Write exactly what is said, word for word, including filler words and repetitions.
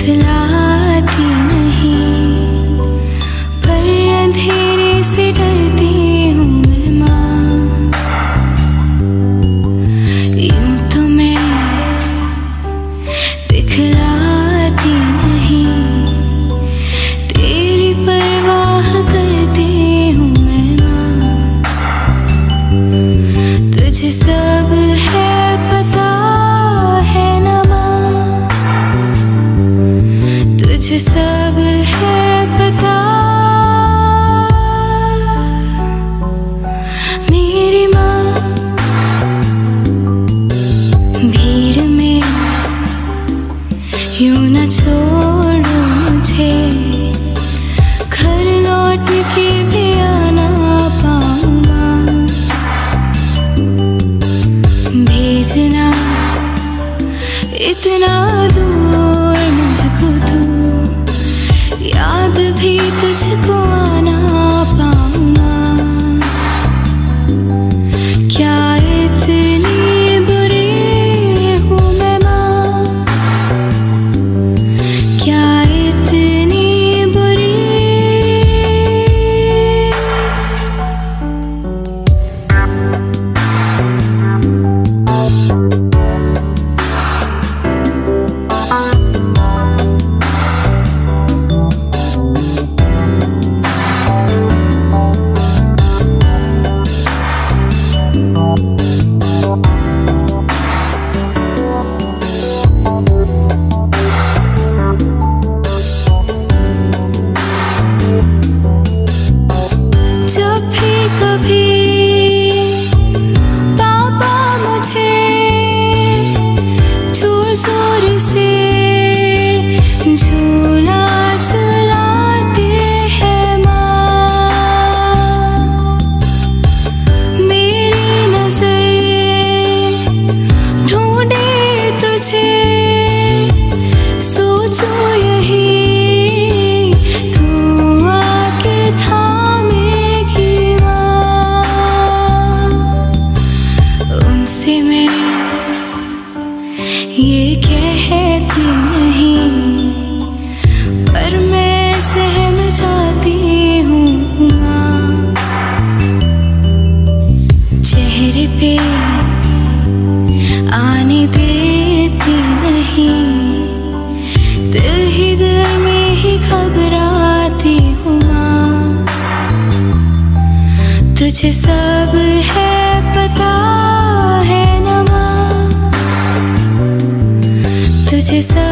दिखलाती नहीं, पर अंधेरे से डरती हूँ मैं माँ। यूं तो मैं दिखलाती नहीं, तेरी परवाह करती हूँ मैं माँ। तुझे सब है पता है ना माँ, तुझे सब है पता। मेरी माँ भीड़ में यूं न छोड़ो मुझे, घर लौट के भी आना पाऊँ माँ। भेजना इतना दूर मुझको तू, याद भी तुझको आना पाऊँ माँ। क्या इतनी बुरी हूँ मैं माँ, क्या इतनी बुरी। जब भी कभी पापा मुझे जोर जोर से झूला झुलाते हैं माँ, मेरी नजर ढूंढे तुझे, सोचो यही तू आके थामेगी माँ। उनसे मैं ये कहती नहीं, पर मैं सहम जाती हूँ माँ। चेहरे पे आने देती नहीं, दिल ही दिल में ही घबराती हूँ माँ। तुझे सब है पता है ना माँ, तुझे सब